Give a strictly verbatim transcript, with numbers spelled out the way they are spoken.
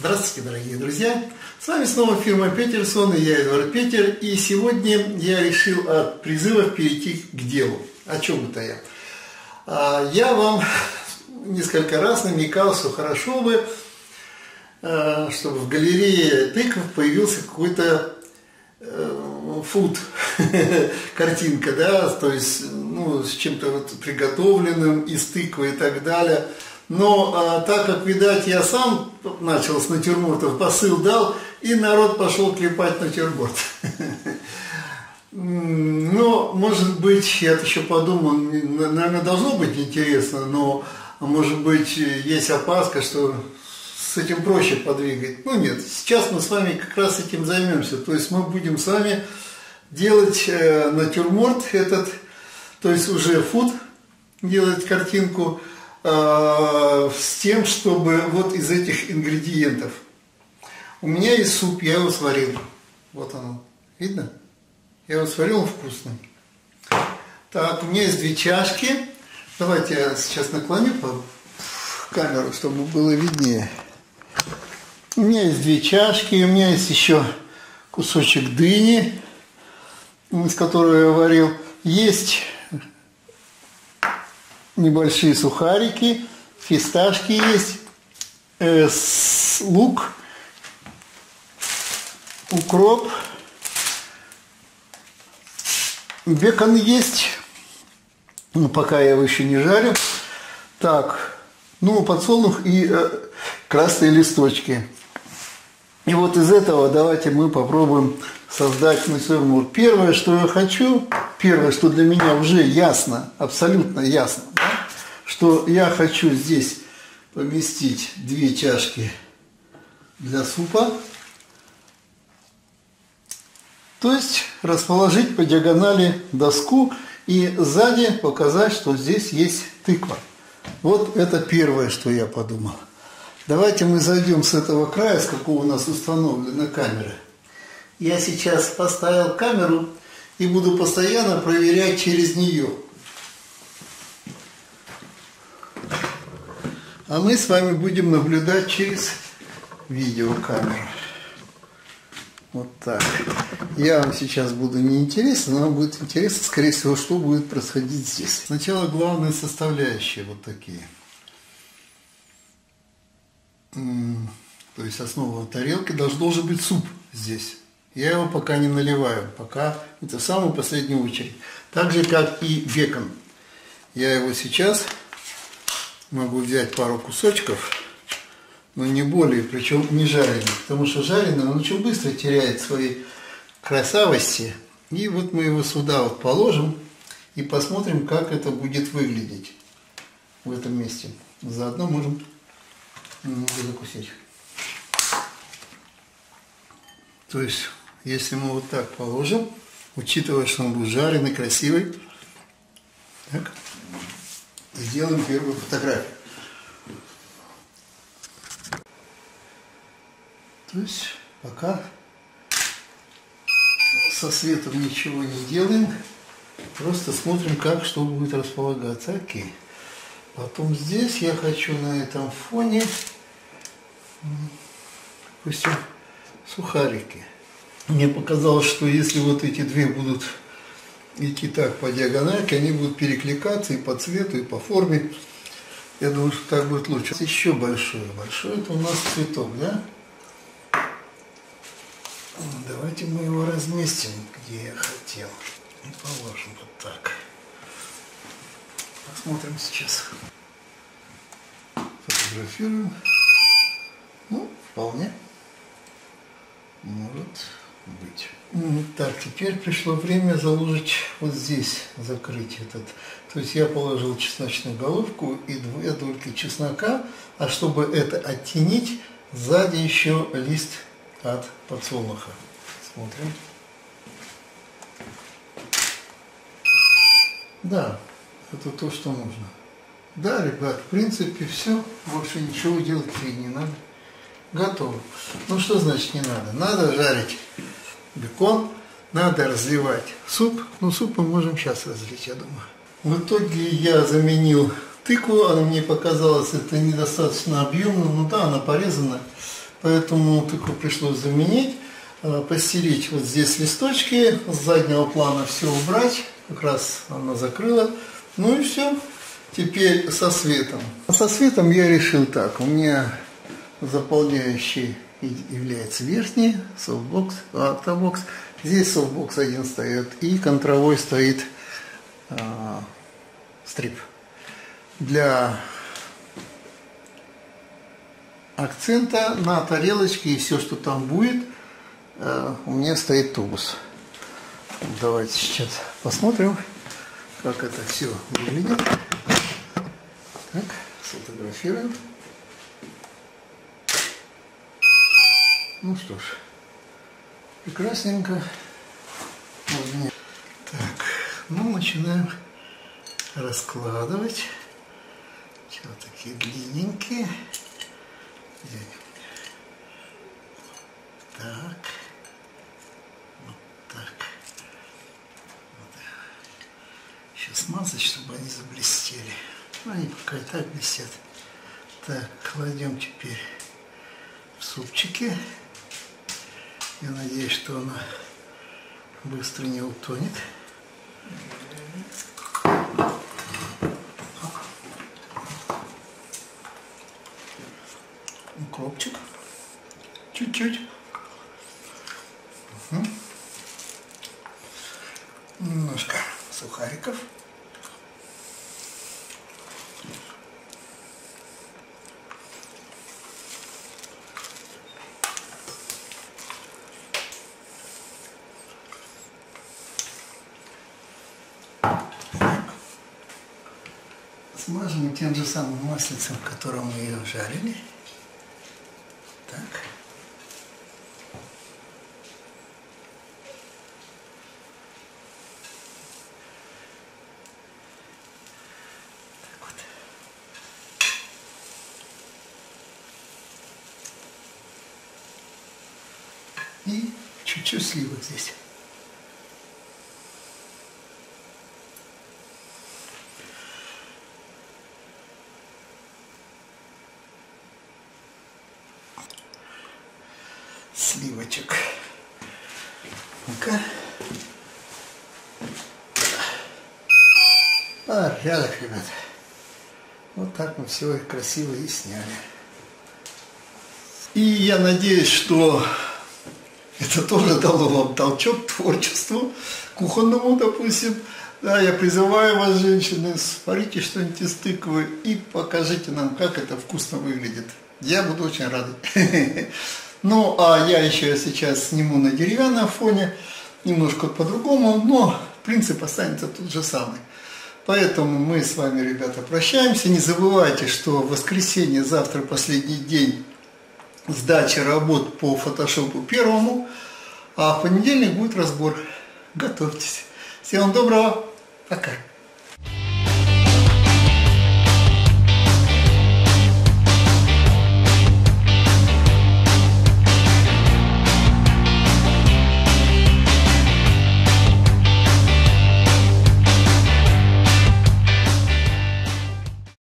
Здравствуйте, дорогие друзья! С вами снова фирма Петерсон и я, Эдуард Петер. И сегодня я решил от призывов перейти к делу. О чем это я? Я вам несколько раз намекал, что хорошо бы, чтобы в галерее тыкв появился какой-то фуд, картинка, да, то есть ну, с чем-то вот приготовленным из тыквы и так далее. Но а, так как, видать, я сам начал с натюрмортов, посыл дал, и народ пошел клепать натюрморт. Ну, может быть, я еще подумал, наверное, должно быть интересно, но, может быть, есть опаска, что с этим проще подвигать. Ну, нет, сейчас мы с вами как раз этим займемся. То есть мы будем с вами делать э, натюрморт этот, то есть уже фуд, делать картинку, с тем, чтобы вот из этих ингредиентов. У меня есть суп, я его сварил. Вот оно. Видно? Я его сварил, он вкусный. Так, у меня есть две чашки. Давайте я сейчас наклоню камеру, чтобы было виднее. У меня есть две чашки, у меня есть еще кусочек дыни, из которого я варил. Есть небольшие сухарики, фисташки есть, э, лук, укроп, бекон есть, ну пока я его еще не жарю. Так, ну подсолнух и э, красные листочки. И вот из этого давайте мы попробуем создать натюрморт. Первое, что я хочу, первое, что для меня уже ясно, абсолютно ясно, да, что я хочу здесь поместить две чашки для супа. То есть расположить по диагонали доску и сзади показать, что здесь есть тыква. Вот это первое, что я подумал. Давайте мы зайдем с этого края, с какого у нас установлена камера. Я сейчас поставил камеру и буду постоянно проверять через нее. А мы с вами будем наблюдать через видеокамеру. Вот так. Я вам сейчас буду не интересен, но вам будет интересно, скорее всего, что будет происходить здесь. Сначала главные составляющие вот такие. То есть основа тарелки должен быть суп здесь. Я его пока не наливаю, пока это в самую последнюю очередь. Так же, как и бекон. Я его сейчас могу взять пару кусочков, но не более, причем не жареный. Потому что жареный он очень быстро теряет свои красавости. И вот мы его сюда вот положим и посмотрим, как это будет выглядеть в этом месте. Заодно можем немного закусить. То есть, если мы вот так положим, учитывая, что он будет жареный, красивый, так, сделаем первую фотографию. То есть, пока со светом ничего не делаем, просто смотрим, как что будет располагаться. Окей. Потом здесь я хочу на этом фоне, допустим, сухарики. Мне показалось, что если вот эти две будут идти так по диагонали, они будут перекликаться и по цвету, и по форме. Я думаю, что так будет лучше. Еще большое. Большое это у нас цветок, да? Давайте мы его разместим, где я хотел. И положим вот так. Посмотрим сейчас. Фотографируем. Ну, вполне может быть. Так, теперь пришло время заложить вот здесь, закрыть этот. То есть я положил чесночную головку и две дольки чеснока, а чтобы это оттенить, сзади еще лист от подсолнуха. Смотрим. Да, это то, что нужно. Да, ребят, в принципе, все. Больше ничего делать не надо. Готово. Ну, что значит не надо? Надо жарить бекон, надо разливать суп. Ну, суп мы можем сейчас разлить, я думаю. В итоге я заменил тыкву. Она мне показалась это недостаточно объемно. Ну да, она порезана. поэтому только пришлось заменить, постелить вот здесь листочки, с заднего плана все убрать, как раз она закрыла, ну и все. Теперь со светом. Со светом я решил так, у меня заполняющий является верхний, софтбокс, автобокс, здесь софтбокс один стоит и контровой стоит э, стрип. Для акцента на тарелочке и все, что там будет, э, у меня стоит тубус. Давайте сейчас посмотрим, как это все выглядит. Так, сфотографируем. Ну что ж, прекрасненько. Так, ну начинаем раскладывать. Вот такие длинненькие. Так. Вот так. Вот. Сейчас смазать, чтобы они заблестели. Ну, они пока и так блестят. Так, кладем теперь в супчики. Я надеюсь, что она быстро не утонет. Укропчик. Чуть-чуть. Угу. Немножко сухариков. Смажем тем же самым маслицем, в котором мы ее жарили. Так. Так вот. И чуть-чуть сливок здесь. Сливочек. Ну-ка. Порядок, ребят. Вот так мы все красиво и сняли. И я надеюсь, что это тоже дало вам толчок к творчеству, кухонному, допустим. Да, я призываю вас, женщины, сварите что-нибудь из тыквы и покажите нам, как это вкусно выглядит. Я буду очень рад. Ну, а я еще сейчас сниму на деревянном фоне, немножко по-другому, но принцип останется тот же самый. Поэтому мы с вами, ребята, прощаемся. Не забывайте, что в воскресенье, завтра последний день сдачи работ по фотошопу первому, а в понедельник будет разбор. Готовьтесь. Всего вам доброго. Пока.